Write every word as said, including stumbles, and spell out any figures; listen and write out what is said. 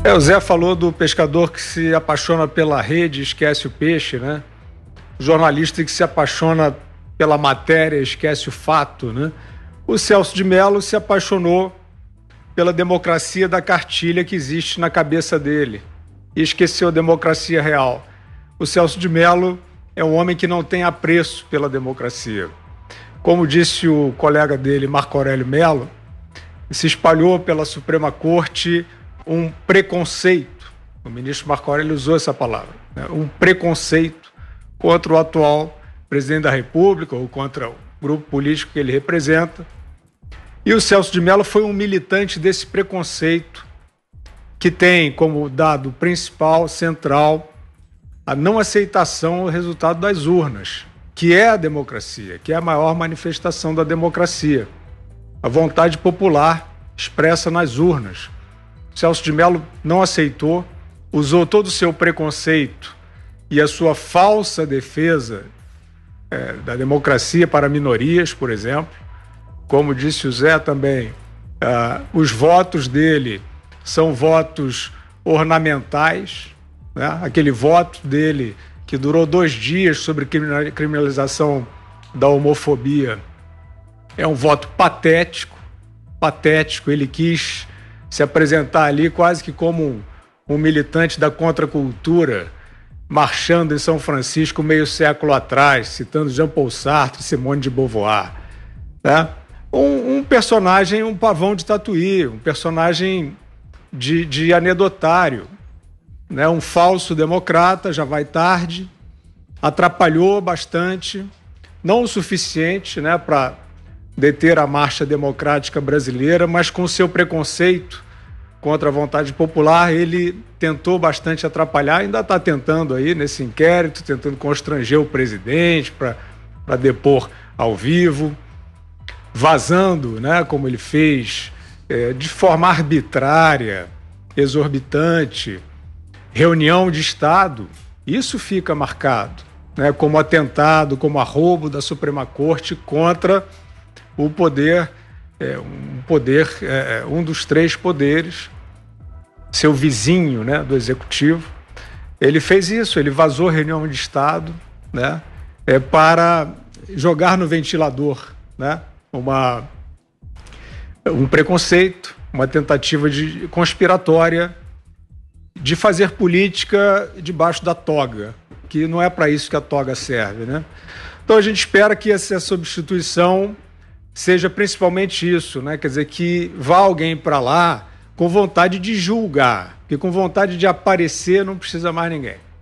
É, o Zé falou do pescador que se apaixona pela rede e esquece o peixe, né? O jornalista que se apaixona pela matéria e esquece o fato, né? O Celso de Mello se apaixonou pela democracia da cartilha que existe na cabeça dele e esqueceu a democracia real. O Celso de Mello é um homem que não tem apreço pela democracia. Como disse o colega dele, Marco Aurélio Mello, se espalhou pela Suprema Corte um preconceito, o ministro Marco Aurélio usou essa palavra, né? Um preconceito contra o atual presidente da República ou contra o grupo político que ele representa. E o Celso de Mello foi um militante desse preconceito que tem como dado principal, central, a não aceitação do resultado das urnas, que é a democracia, que é a maior manifestação da democracia, a vontade popular expressa nas urnas. Celso de Mello não aceitou, usou todo o seu preconceito e a sua falsa defesa é, da democracia para minorias, por exemplo. Como disse o Zé também, uh, os votos dele são votos ornamentais, né? Aquele voto dele que durou dois dias sobre criminalização da homofobia é um voto patético, patético. Ele quis se apresentar ali quase que como um, um militante da contracultura, marchando em São Francisco meio século atrás, citando Jean-Paul Sartre, Simone de Beauvoir, né? Um, um personagem, um pavão de Tatuí, um personagem de, de anedotário, né? Um falso democrata, já vai tarde, atrapalhou bastante, não o suficiente, né, para deter a marcha democrática brasileira, mas com seu preconceito contra a vontade popular, ele tentou bastante atrapalhar, ainda está tentando aí nesse inquérito, tentando constranger o presidente para depor ao vivo, vazando, né, como ele fez, é, de forma arbitrária, exorbitante, reunião de Estado. Isso fica marcado, né, como atentado, como arroubo da Suprema Corte contra o poder, é, um poder, é, um dos três poderes, seu vizinho, né, do Executivo. Ele fez isso, ele vazou reunião de Estado, né, é, para jogar no ventilador, né, uma, um preconceito, uma tentativa de conspiratória de fazer política debaixo da toga, que não é para isso que a toga serve, né? Então a gente espera que essa substituição seja principalmente isso, né? Quer dizer, que vá alguém para lá com vontade de julgar, porque com vontade de aparecer não precisa mais ninguém.